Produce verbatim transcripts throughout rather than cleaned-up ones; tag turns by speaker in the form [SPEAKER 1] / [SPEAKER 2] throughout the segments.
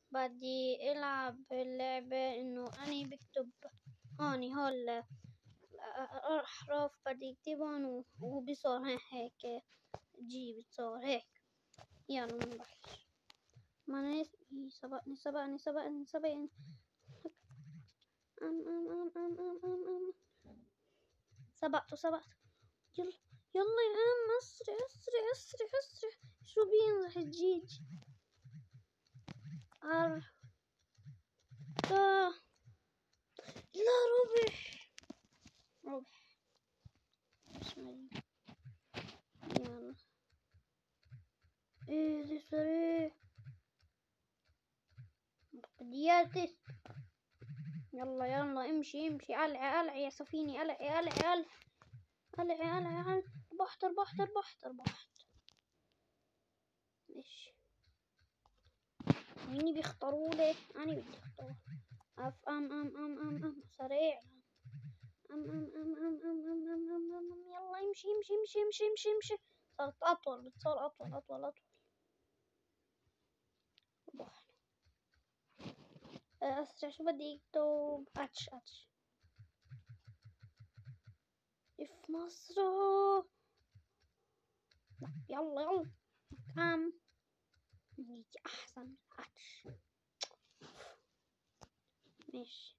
[SPEAKER 1] بدي العب اللعبة انه اني بكتب هوني هول احرف بدي اكتبهم وبصير هيك جي بتصير هيك. يلا نبلش. ما نسي سبقني سبقني سبقني سبقني ام ام ام ام ام ام ام سبقته سبقته. يلا يلا يا ام اسرع اسرع اسرع اسرع. شو بينزح الجيج؟ ار لا لا ربح ربح. مش مريض. يلا ايزي سريع بدياتي. يلا يلا امشي امشي. قلعي قلعي يا سفيني قلعي قلعي قلعي قلعي قلعي قلعي. ربحت ربحت ربحت ربحت. ماشي. مين بيختاروا لي؟ انا بدي اختار. اف ام ام ام ام ام سريع. ام ام ام ام ام ام ام ام ام ام يلا امشي امشي امشي امشي امشي امشي. صارت اطول بتصير اطول اطول اطول. ربحنا. اسرع. شو بدي اكتب؟ اتش اتش في مصر. يلا يلا كم نيجي احسن اتش. ماشي.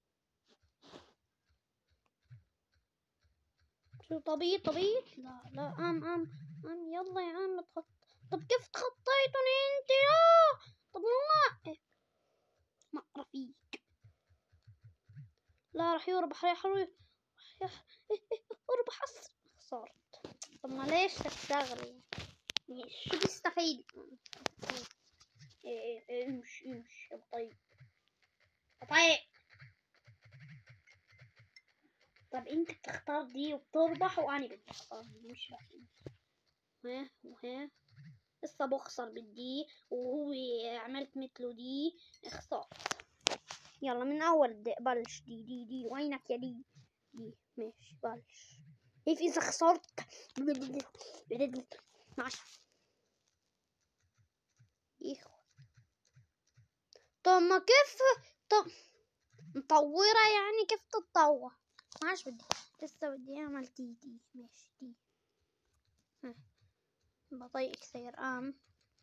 [SPEAKER 1] شو طبيعي طبيعي؟ لا لا ام ام ام يلا يا ام تخط. طب كيف تخطيتني انت؟ لا طب ما ما رفيق. لا راح يربح راح يربح اربح اسرع. خسرت. طب ما ليش تشتغلي؟ شو بيستفيد؟ ايه ايه امشي امشي يا بطيء بطيء. طب انت بتختار دي وبتربح وانا بدي اختار دي مش بس. ها وها لسه بخسر بالدي وهو عملت مثله دي خسرت. يلا من اول دي بلش. دي دي دي وينك يا دي دي. ماشي بلش. كيف اذا خسرت؟ ماشي. يخو. طب ما كيف؟ طب مطورة يعني كيف تتطور؟ ماش بدي لسه بدي اعمل تي دي. ماشي دي. بطيء كثير. ان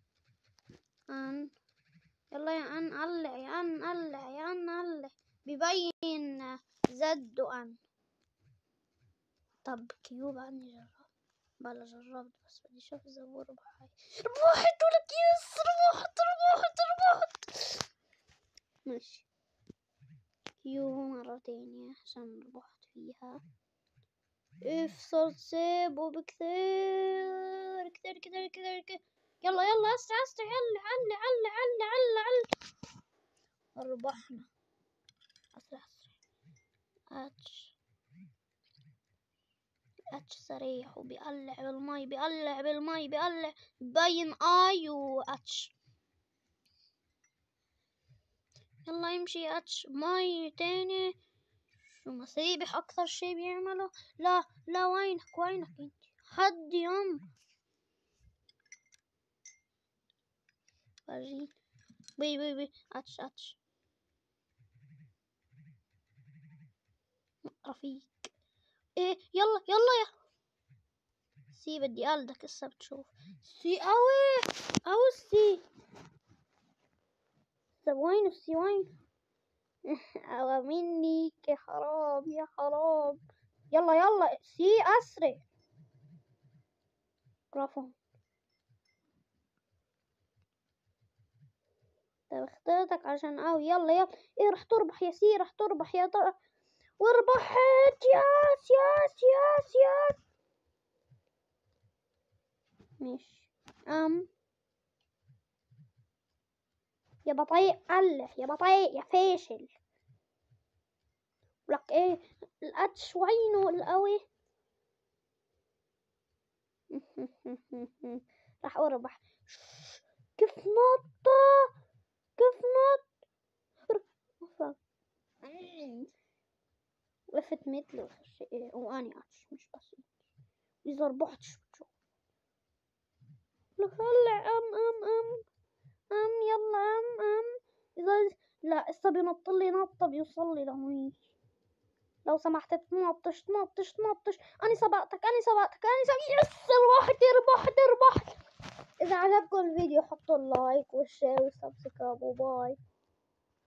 [SPEAKER 1] ان يلا يا ان قلع يا ان قلع يا ان قلع. ببين زد وان. طب كيو بعدني جرب. بلا جربت بس بدي اشوف اذا هو ربح. هاي ربحت ولك يس. ربحت ربحت ربحت. ماشي. كيو مرتين عشان ربحت فيها. اف صرت سيب وبكثير كثير كثير كثير كثير. يلا يلا اسرع اسرع. علي علي علي علي علي علي. ربحنا. اسرع اسرع. اتش اتش سريع وبيقلع بالمي بيقلع بالمي بيقلع. بين اي واتش. يلا يمشي اتش مي تاني. شو مسيبح اكثر شي بيعمله. لا لا وينك وينك انت؟ حد يوم فرجيني. بي بي بي اتش اتش رفيق. ايه يلا يلا يا سي. بدي قلدك هسه بتشوف. سي اوي او السي. طب وين السي وين؟ او مني يا حرام يا حرام. يلا يلا سي اسرع. برافو. طب اخترتك عشان او يلا يلا. ايه رح تربح يا سي رح تربح يا ترى. وربحت. ياس ياس ياس ياس. ماشي. ام يا بطيء قلع يا بطيء يا فاشل. لك ايه الاتش وينه القوي؟ راح اربح. كيف نطة كيف نط. وقفت مثله واني اتش مش بس. اذا ربحت شو بتشوف. هلا ام ام ام ام يلا ام ام. اذا لا لسه بينط لي نطة بيوصل لي لهونيك. لو سمحت تنطش تنطش تنطش. أنا سبقتك أنا سبقتك أنا سبقتك. يس ربحت ربحت ربحت. إذا عجبكم الفيديو حطوا اللايك والشير والسبسكرايب وباي.